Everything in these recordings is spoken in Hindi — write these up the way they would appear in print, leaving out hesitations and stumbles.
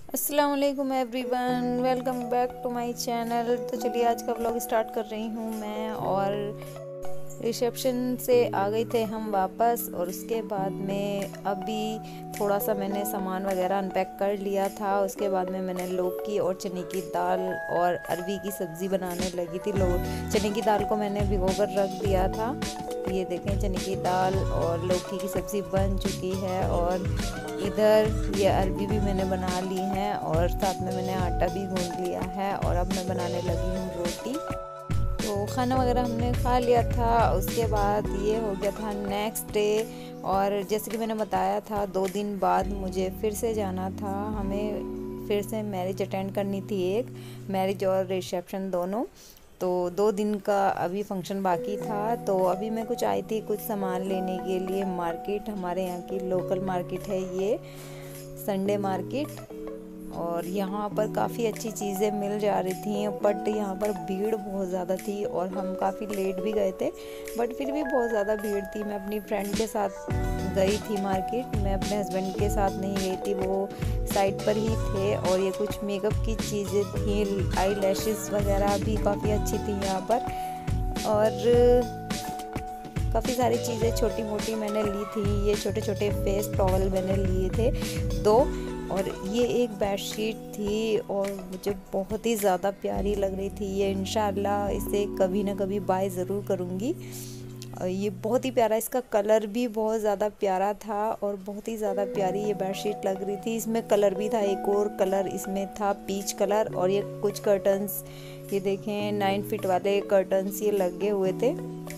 अस्सलाम वालेकुम everyone, welcome back to my channel. तो चलिए आज का व्लॉग स्टार्ट कर रही हूँ मैं। और रिसेप्शन से आ गए थे हम वापस, और उसके बाद में अभी थोड़ा सा मैंने सामान वगैरह अनपैक कर लिया था। उसके बाद में मैंने लौकी और चने की दाल और अरवी की सब्ज़ी बनाने लगी थी। चने की दाल को मैंने भिगोकर रख दिया था। ये देखें, चने की दाल और लौकी की सब्ज़ी बन चुकी है। और इधर ये अरबी भी मैंने बना ली है, और साथ में मैंने आटा भी गूंद लिया है। और अब मैं बनाने लगी हूँ रोटी। तो खाना वगैरह हमने खा लिया था। उसके बाद ये हो गया था नेक्स्ट डे। और जैसे कि मैंने बताया था, 2 दिन बाद मुझे फिर से जाना था। हमें फिर से मैरिज अटेंड करनी थी, एक मैरिज और रिसेप्शन दोनों। तो 2 दिन का अभी फंक्शन बाकी था। तो अभी मैं कुछ आई थी कुछ सामान लेने के लिए मार्केट। हमारे यहाँ की लोकल मार्केट है ये, संडे मार्केट। और यहाँ पर काफ़ी अच्छी चीज़ें मिल जा रही थी, बट यहाँ पर भीड़ बहुत ज़्यादा थी और हम काफ़ी लेट भी गए थे। बट फिर भी बहुत ज़्यादा भीड़ थी। मैं अपनी फ्रेंड के साथ गई थी मार्केट, मैं अपने हस्बैंड के साथ नहीं गई थी, वो साइड पर ही थे। और ये कुछ मेकअप की चीज़ें थी, आई लैशेस वगैरह भी काफ़ी अच्छी थी यहाँ पर। और काफ़ी सारी चीज़ें छोटी मोटी मैंने ली थी। ये छोटे छोटे फेस टॉवल मैंने लिए थे 2। और ये एक बेडशीट थी और मुझे बहुत ही ज़्यादा प्यारी लग रही थी ये। इंशाल्लाह इसे कभी ना कभी बाय ज़रूर करूँगी। ये बहुत ही प्यारा, इसका कलर भी बहुत ज़्यादा प्यारा था और बहुत ही ज़्यादा प्यारी ये बेडशीट लग रही थी। इसमें कलर भी था, एक और कलर इसमें था पीच कलर। और ये कुछ कर्टन्स, ये देखें 9 फीट वाले कर्टन्स ये लगे हुए थे।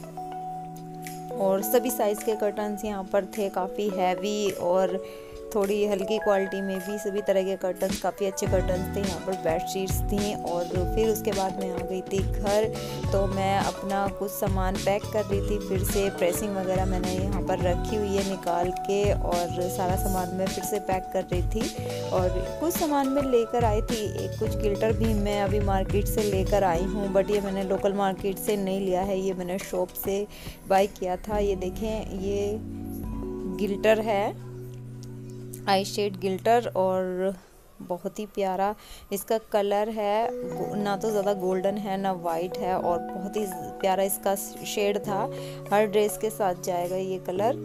और सभी साइज़ के कर्टन्स यहाँ पर थे, काफ़ी हैवी और थोड़ी हल्की क्वालिटी में भी। सभी तरह के कर्टन्स, काफ़ी अच्छे कर्टन्स थे। यहाँ पर बेडशीट्स थी। और फिर उसके बाद मैं आ गई थी घर। तो मैं अपना कुछ सामान पैक कर रही थी। फिर से प्रेसिंग वगैरह मैंने यहाँ पर रखी हुई है निकाल के, और सारा सामान मैं फिर से पैक कर रही थी। और कुछ सामान मैं लेकर आई थी, एक कुछ गिल्टर भी मैं अभी मार्केट से लेकर आई हूँ, बट ये मैंने लोकल मार्केट से नहीं लिया है, ये मैंने शॉप से बाय किया था। ये देखें, ये गिल्टर है, आई शेड गिल्टर, और बहुत ही प्यारा इसका कलर है। ना तो ज़्यादा गोल्डन है ना वाइट है, और बहुत ही प्यारा इसका शेड था। हर ड्रेस के साथ जाएगा ये कलर।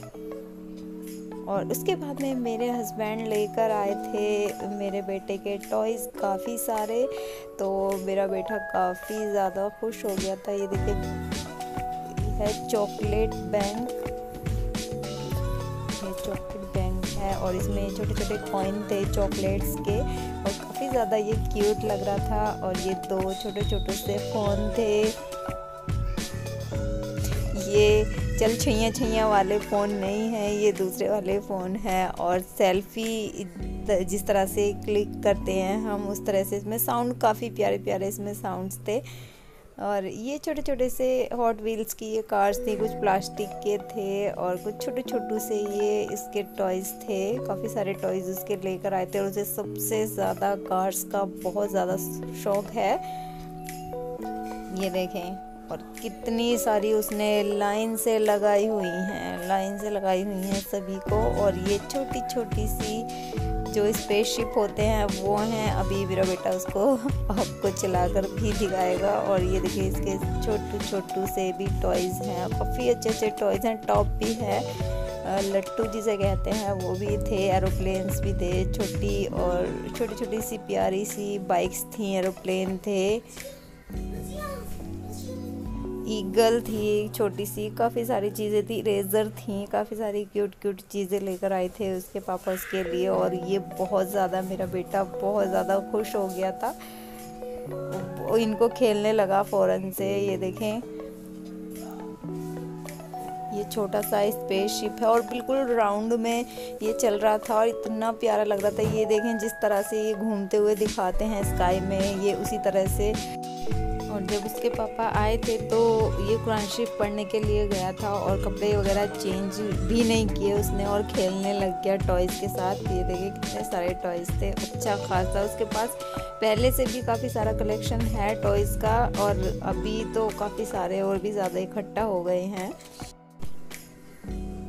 और उसके बाद में मेरे हस्बैंड लेकर आए थे मेरे बेटे के टॉयज़ काफ़ी सारे। तो मेरा बेटा काफ़ी ज़्यादा खुश हो गया था। ये देखिए, है चॉकलेट बैंक, ये चॉकलेट बैंक है। और इसमें छोटे छोटे कॉइन थे चॉकलेट्स के, और काफ़ी ज़्यादा ये क्यूट लग रहा था। और ये 2 छोटे छोटे से फ़ोन थे। ये चल छैया छैया वाले फ़ोन नहीं है, ये दूसरे वाले फ़ोन है। और सेल्फ़ी जिस तरह से क्लिक करते हैं हम, उस तरह से इसमें साउंड काफ़ी प्यारे प्यारे इसमें साउंड्स थे। और ये छोटे छोटे से हॉट व्हील्स की ये कार्स थी, कुछ प्लास्टिक के थे और कुछ छोटे छोटे से ये इसके टॉयज़ थे। काफ़ी सारे टॉयज़ उसके लेकर आए थे, और उसे सबसे ज़्यादा कार्स का बहुत ज़्यादा शौक़ है। ये देखें, और कितनी सारी उसने लाइन से लगाई हुई हैं सभी को। और ये छोटी छोटी सी जो स्पेसशिप होते हैं वो हैं। अभी मेरा बेटा उसको आपको चलाकर भी दिखाएगा। और ये देखिए, इसके छोटू छोटू से भी टॉयज़ हैं, काफ़ी अच्छे अच्छे टॉयज़ हैं। टॉप भी है, लट्टू जिसे कहते हैं वो भी थे। एरोप्लेन्स भी थे छोटी, और छोटी छोटी सी प्यारी सी बाइक्स थी, एरोप्लेन थे, ईगल थी छोटी सी, काफ़ी सारी चीज़ें थी। रेजर थी, काफ़ी सारी क्यूट क्यूट चीज़ें लेकर आए थे उसके पापा उसके लिए। और ये बहुत ज़्यादा, मेरा बेटा बहुत ज़्यादा खुश हो गया था, वो इनको खेलने लगा फ़ौरन से। ये देखें, ये छोटा सा स्पेसशिप है और बिल्कुल राउंड में ये चल रहा था, और इतना प्यारा लग रहा था। ये देखें, जिस तरह से ये घूमते हुए दिखाते हैं स्काई में, ये उसी तरह से। और जब उसके पापा आए थे तो ये कुरान शरीफ पढ़ने के लिए गया था, और कपड़े वगैरह चेंज भी नहीं किए उसने, और खेलने लग गया टॉयज़ के साथ। ये देखिए कितने सारे टॉयज़ थे, अच्छा खासा उसके पास पहले से भी काफ़ी सारा कलेक्शन है टॉयज़ का। और अभी तो काफ़ी सारे और भी ज़्यादा इकट्ठा हो गए हैं।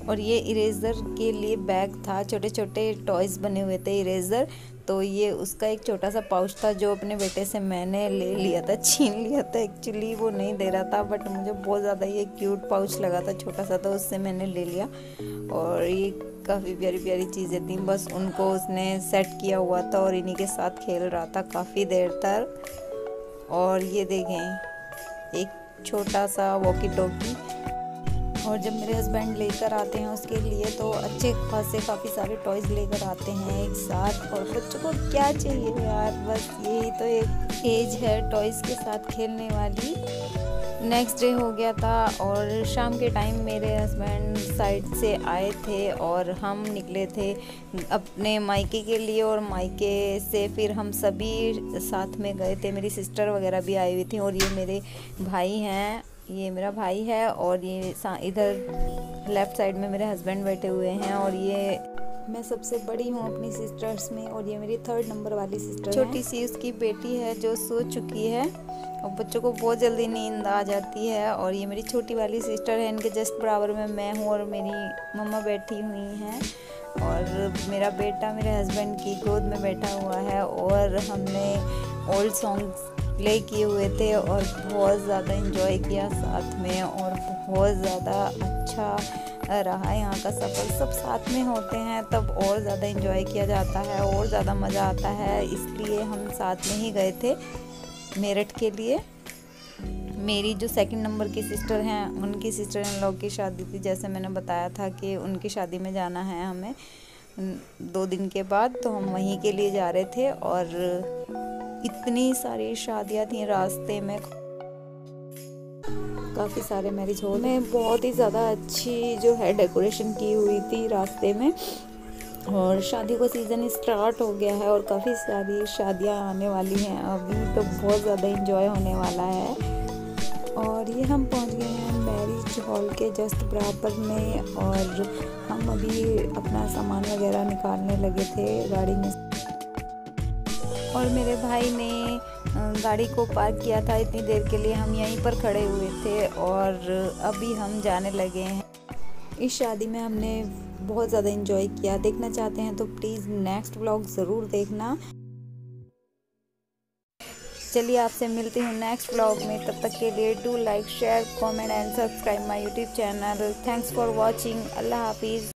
और ये इरेज़र के लिए बैग था, छोटे छोटे टॉयज़ बने हुए थे इरेज़र। तो ये उसका एक छोटा सा पाउच था जो अपने बेटे से मैंने ले लिया था, छीन लिया था। एक्चुअली वो नहीं दे रहा था, बट मुझे बहुत ज़्यादा ये क्यूट पाउच लगा था, छोटा सा, तो उससे मैंने ले लिया। और ये काफ़ी प्यारी प्यारी चीज़ें थी, बस उनको उसने सेट किया हुआ था और इन्हीं के साथ खेल रहा था काफ़ी देर तक। और ये देखें एक छोटा सा वॉकी टॉकी। और जब मेरे हस्बैंड लेकर आते हैं उसके लिए तो अच्छे खासे काफ़ी सारे टॉयज़ लेकर आते हैं एक साथ। और बच्चों को क्या चाहिए यार, बस यही तो एक एज है टॉयज़ के साथ खेलने वाली। नेक्स्ट डे हो गया था और शाम के टाइम मेरे हस्बैंड साइड से आए थे और हम निकले थे अपने मायके के लिए। और मायके से फिर हम सभी साथ में गए थे, मेरी सिस्टर वगैरह भी आई हुई थी। और ये मेरे भाई हैं, ये मेरा भाई है, और ये इधर लेफ़्ट साइड में मेरे हस्बैंड बैठे हुए हैं। और ये मैं सबसे बड़ी हूँ अपनी सिस्टर्स में, और ये मेरी 3rd नंबर वाली सिस्टर, छोटी सी उसकी बेटी है जो सो चुकी है। और बच्चों को बहुत जल्दी नींद आ जाती है। और ये मेरी छोटी वाली सिस्टर है, इनके जस्ट बराबर में मैं हूँ और मेरी मम्मा बैठी हुई हैं। और मेरा बेटा मेरे हस्बैंड की गोद में बैठा हुआ है। और हमने ओल्ड सॉन्ग्स प्ले किए हुए थे और बहुत ज़्यादा एंजॉय किया साथ में, और बहुत ज़्यादा अच्छा रहा यहाँ का सफ़र। सब साथ में होते हैं तब और ज़्यादा एंजॉय किया जाता है और ज़्यादा मज़ा आता है, इसलिए हम साथ में ही गए थे मेरठ के लिए। मेरी जो 2nd नंबर की सिस्टर हैं, उनकी सिस्टर इन लॉ की शादी थी, जैसे मैंने बताया था कि उनकी शादी में जाना है हमें 2 दिन के बाद, तो हम वहीं के लिए जा रहे थे। और इतनी सारी शादियां थी रास्ते में, काफ़ी सारे मैरिज हॉल में बहुत ही ज़्यादा अच्छी जो है डेकोरेशन की हुई थी रास्ते में। और शादी का सीज़न स्टार्ट हो गया है और काफ़ी सारी शादियां आने वाली हैं अभी, तो बहुत ज़्यादा एंजॉय होने वाला है। और ये हम पहुंच गए हैं मैरिज हॉल के जस्ट बराबर में, और हम अभी अपना सामान वगैरह निकालने लगे थे गाड़ी में। और मेरे भाई ने गाड़ी को पार्क किया था इतनी देर के लिए, हम यहीं पर खड़े हुए थे और अभी हम जाने लगे हैं। इस शादी में हमने बहुत ज़्यादा एंजॉय किया। देखना चाहते हैं तो प्लीज़ नेक्स्ट व्लॉग ज़रूर देखना। चलिए आपसे मिलती हूँ नेक्स्ट व्लॉग में, तब तक के लिए do like, share, comment and subscribe my YouTube channel. Thanks for watching. अल्लाह हाफिज़।